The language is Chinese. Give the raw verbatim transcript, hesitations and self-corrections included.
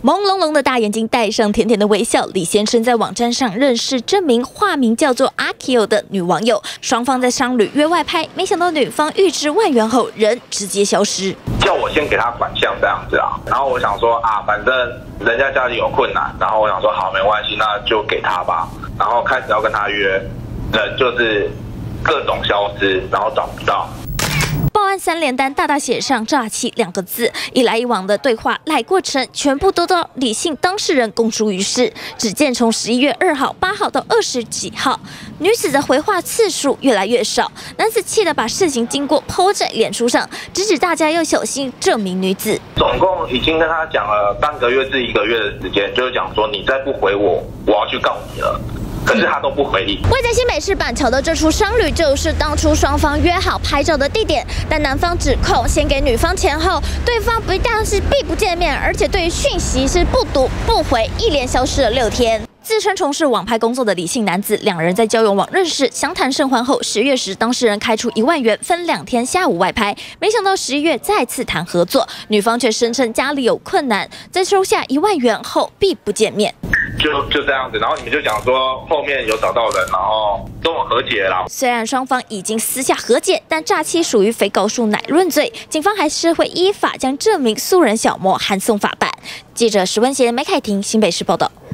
朦胧胧的大眼睛，带上甜甜的微笑。李先生在网站上认识这名化名叫做阿 Q 的女网友，双方在商旅约外拍，没想到女方预支万元后，人直接消失。 叫我先给他款项这样子啊，然后我想说啊，反正人家家里有困难，然后我想说好没关系，那就给他吧。然后开始要跟他约，人就是各种消失，然后找不到。 报案三连单，大大写上“诈欺”两个字，一来一往的对话赖过程，全部都到李姓当事人公诸于世。只见从十一月二号、八号到二十几号，女子的回话次数越来越少，男子气得把事情经过 po 在脸书上，直指大家要小心这名女子。 总共已经跟他讲了半个月至一个月的时间，就是讲说你再不回我，我要去告你了。 可是他都不回应。 位在新北市板桥的这处商旅，就是当初双方约好拍照的地点。但男方指控先给女方钱后，对方不但是避不见面，而且对于讯息是不读不回，一连消失了六天。 自称从事网拍工作的李姓男子，两人在交友网认识，详谈甚欢后，十月时当事人开出一万元，分两天下午外拍。没想到十一月再次谈合作，女方却声称家里有困难，在收下一万元后避不见面。 就就这样子，然后你们就讲说后面有找到人，然后跟我和解了。 虽然双方已经私下和解，但诈欺属于非告诉乃论罪，警方还是会依法将这名素人小莫函送法办。记者石文贤、梅凯婷新北市报道。